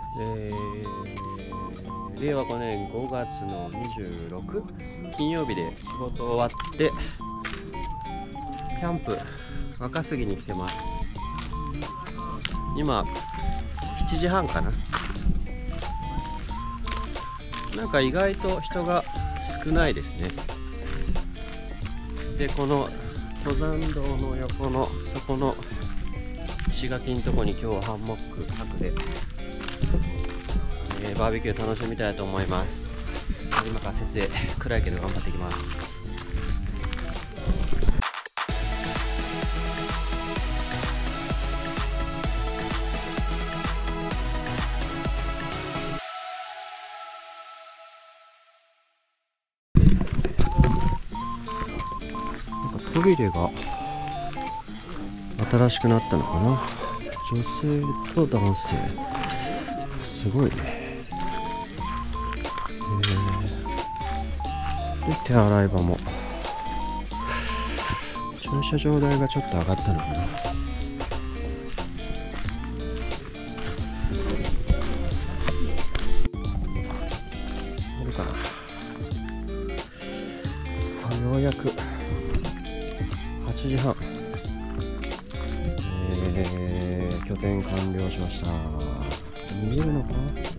令和5年5月の26金曜日で仕事終わってキャンプ若杉に来てます。今7時半かな。なんか意外と人が少ないですね。でこの登山道の横のそこの石垣のとこに今日はハンモック泊で、バーベキュー楽しみたいと思います。今から設営暗いけど頑張っていきます。トイレが新しくなったのかな。女性と男性すごいね。で手洗い場も駐車場代がちょっと上がったのかな。あるかな。さあようやく8時半、拠点完了しました。見えるのかな。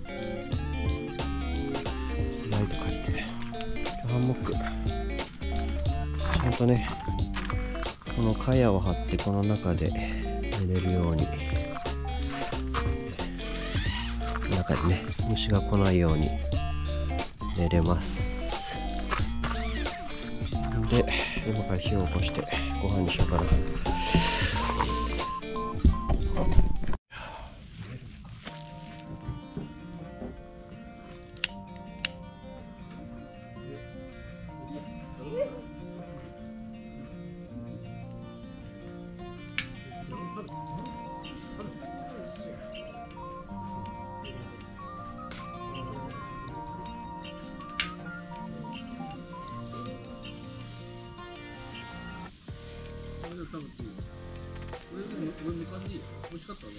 ライト借りてハンモックちゃんとね、この茅を張ってこの中で寝れるように、中にね虫が来ないように寝れます。で今から火を起こしてご飯にしようかな。 食べていい。俺みかんでいい。美味しかったね。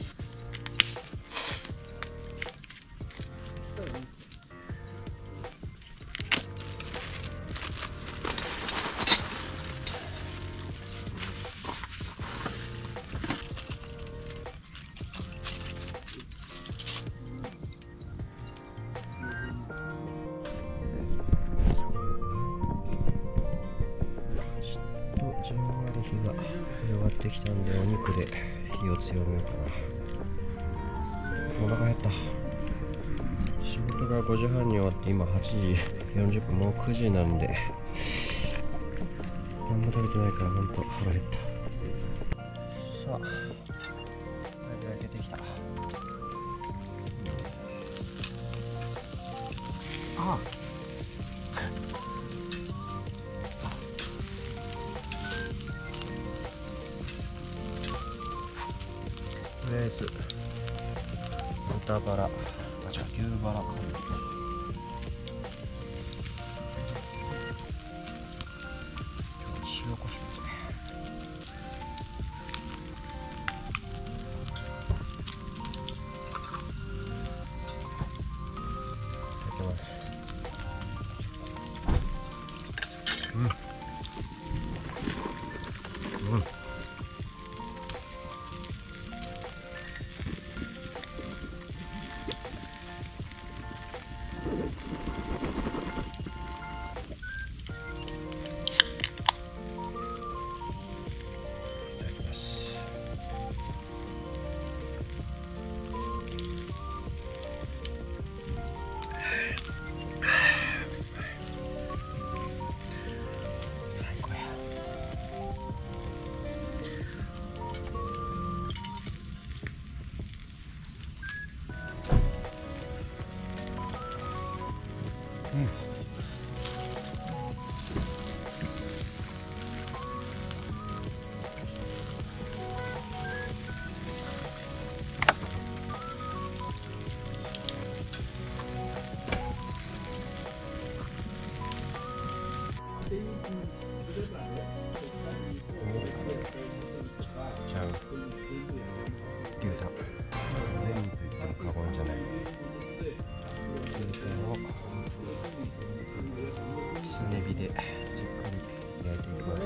じんわり火が広がってきたんで、お肉で火を強めようかな。お腹減った。仕事が5時半に終わって今8時40分、もう9時なんで何も食べてないからほんと腹減った。さあだいぶ焼けてきた。あとりあえず豚バラ、じゃあ牛バラかな。塩コショウでいただきます。じゃん。牛タン。全部いったら過言じゃない。 でじっくり焼いていきます。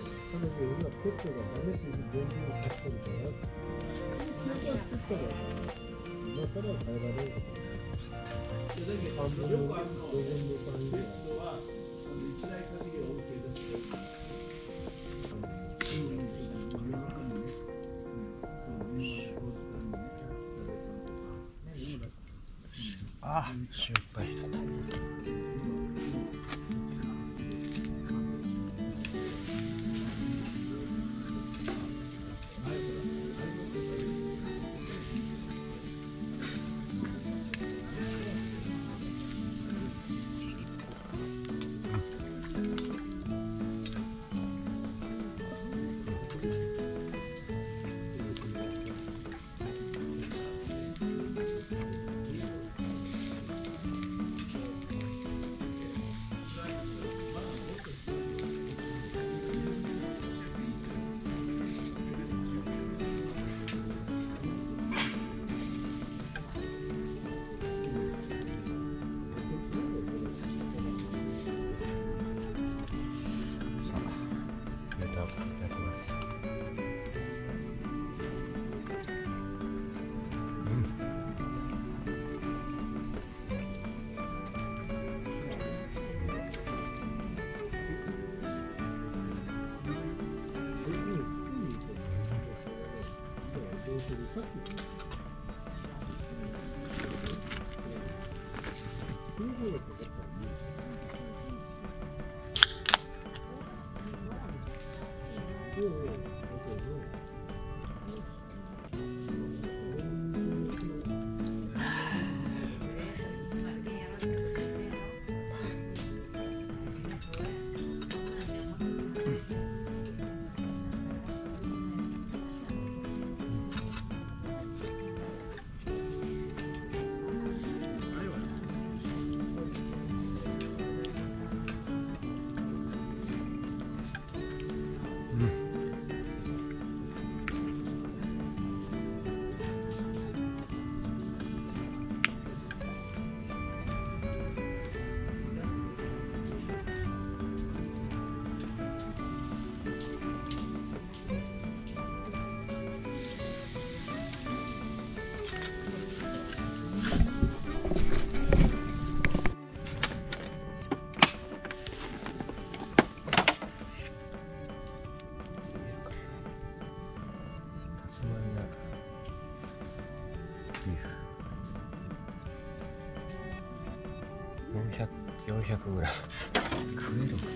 あ、塩いっぱい入れた。400グラム食えるかこ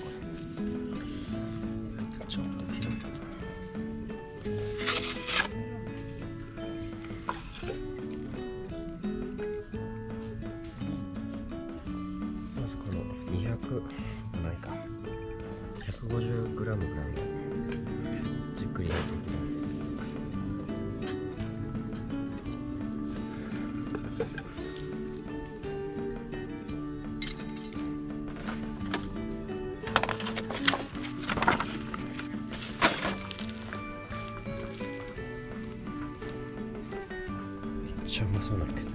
れ。ちょっと広いかな。まずこの200ないか150グラムぐらいをじっくり焼いていきます。めっちゃうまそうなんだけど。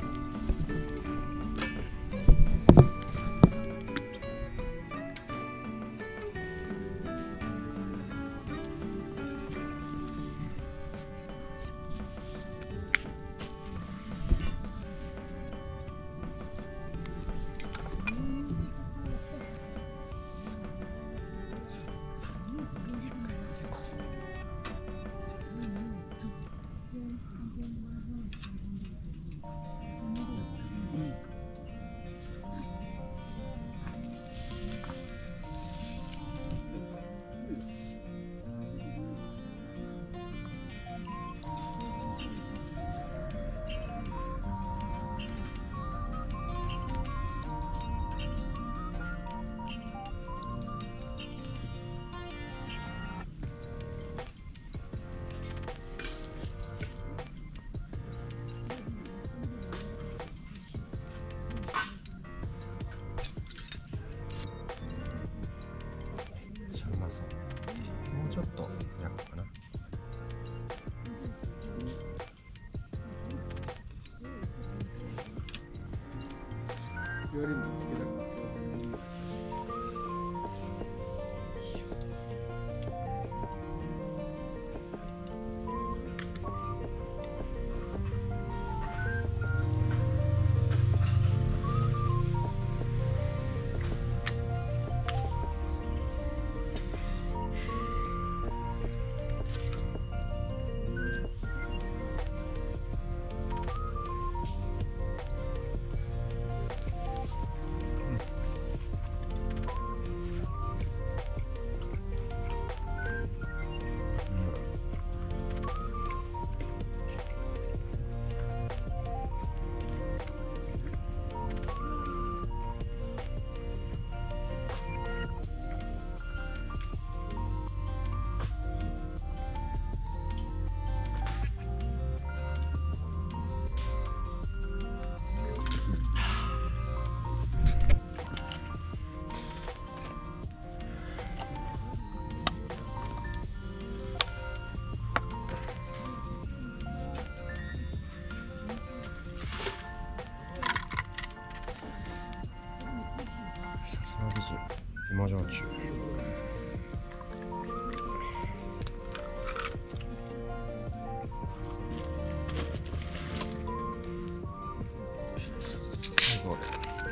ちょっと焼くかな。 よりも好きだから。 芋焼酎。最後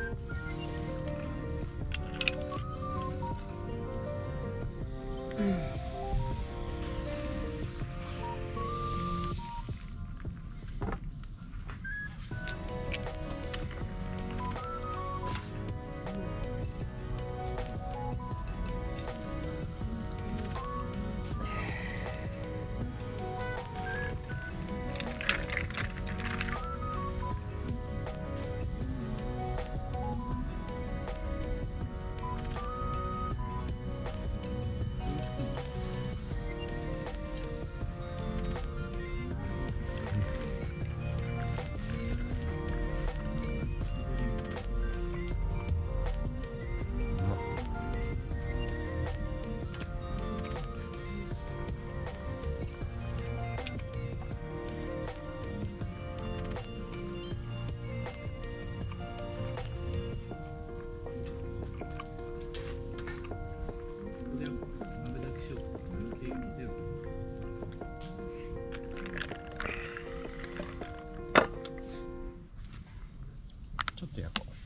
ちょっと焼こう。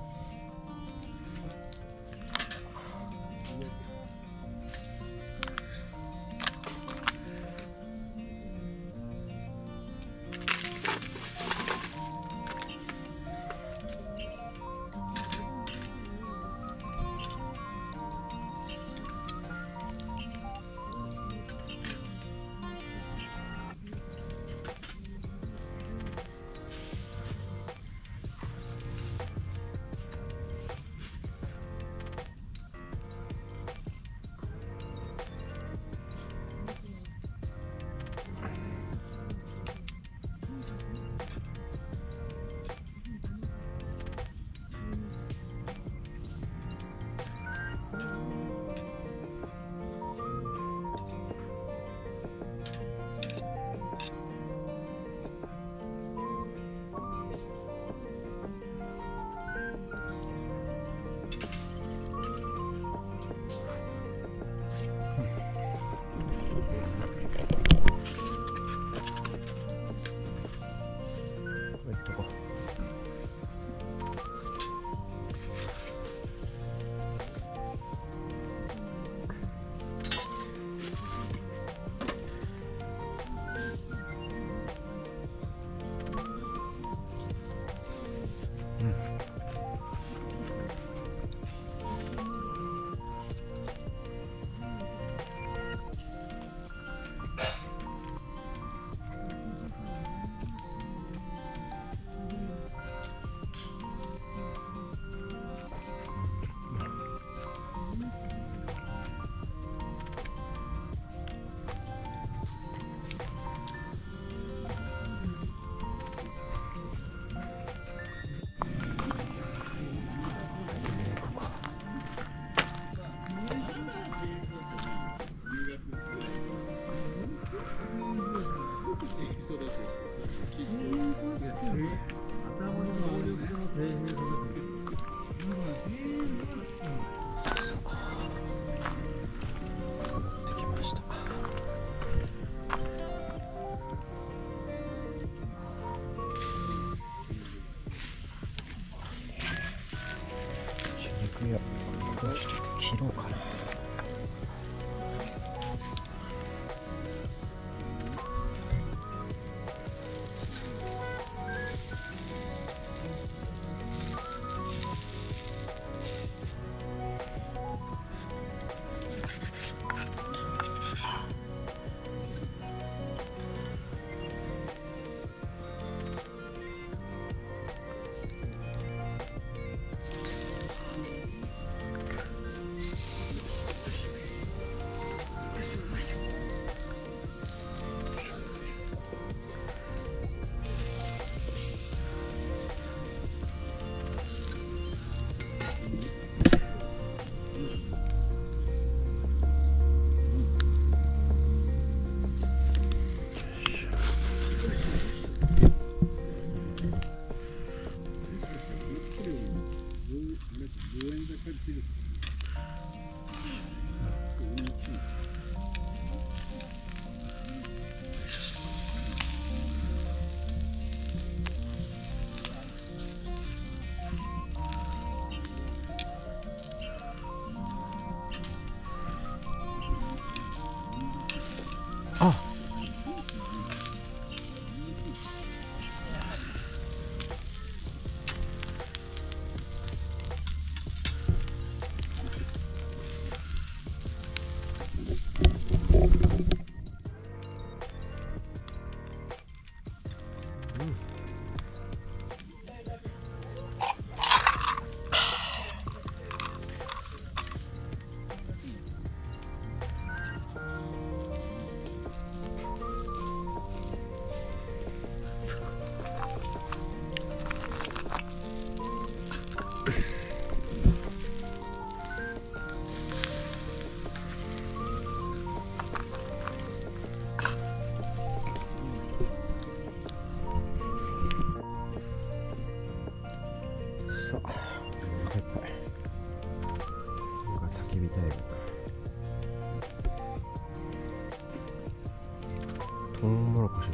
切ろうかな。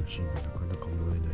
しいがなかなか燃えない。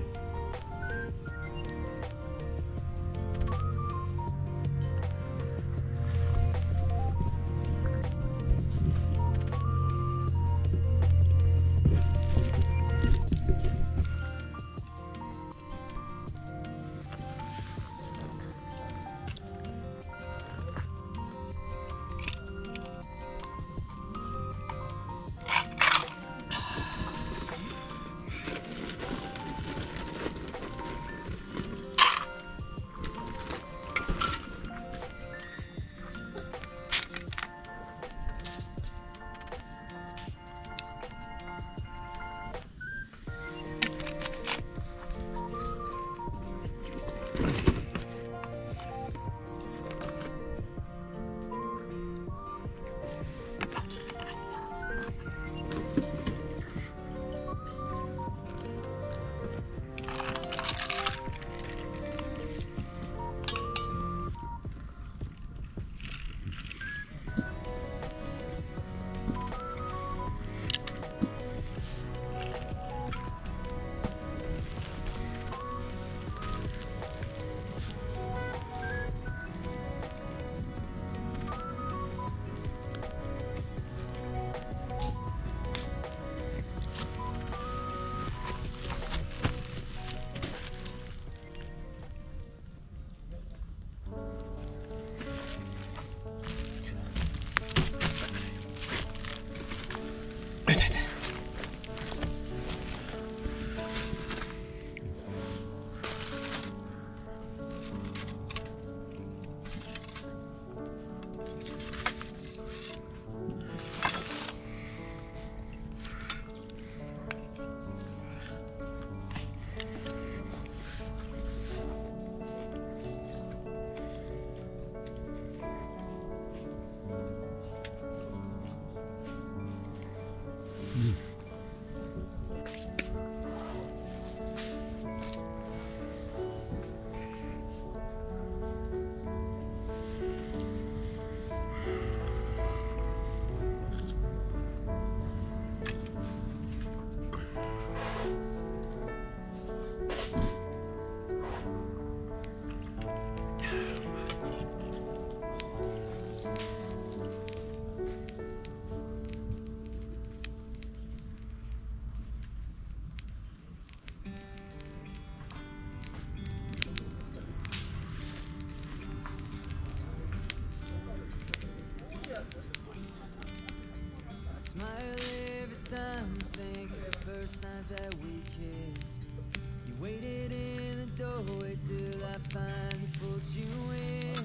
Time to think of the first night that we kissed. You waited in the doorway till I finally pulled you in.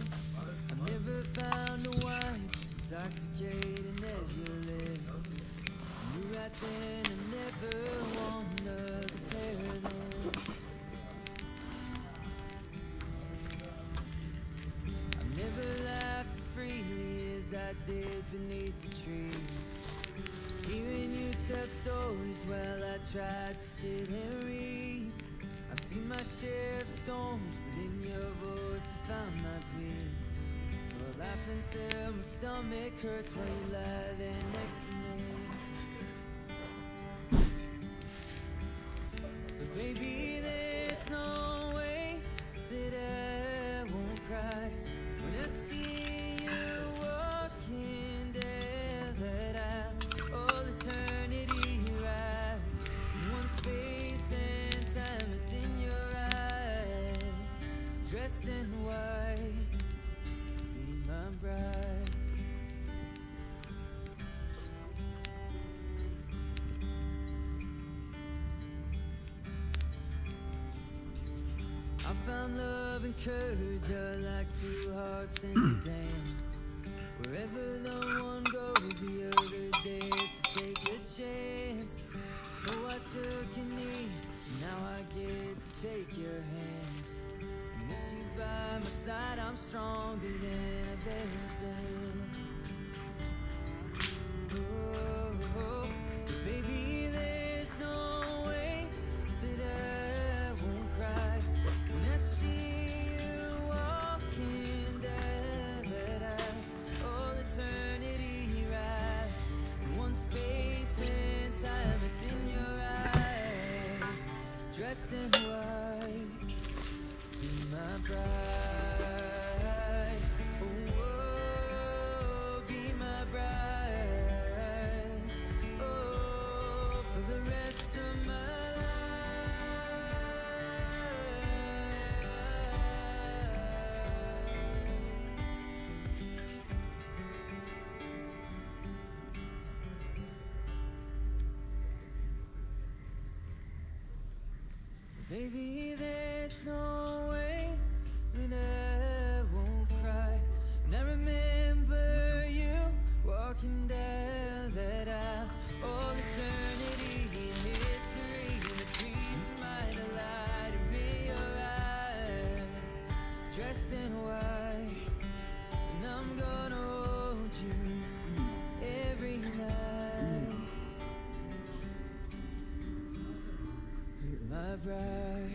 I never found a wine intoxicating as your lips. I knew right then I never want another pair of them. I never laughed as freely as I did beneath the trees. Hearing you tell stories while I tried to sit and read. I've seen my share of storms, but in your voice I found my peace. So I laugh until my stomach hurts while you lie there next to me. But baby, there's no way that I won't cry when I see you walking there, that I all eternity right in one space and time. It's in your eyes, dressed in white to be my bride. I found love and courage are like two hearts in a dance. Wherever the one goes, the other dares to take a chance. So I took a knee, now I get to take your hand. And if you by my side, I'm stronger than I've ever been. Oh, but baby, there's no way that I won't cry when I see you walking down that all eternity right in one space and time. It's in your eyes, my bride. Oh, be my bride. Oh, for the rest of my Baby, there's no way that I won't cry. And I remember you walking down that aisle. All eternity in history, and the dreams might have lied in your eyes. Dressed in white, and I'm gonna hold you every night. My bride.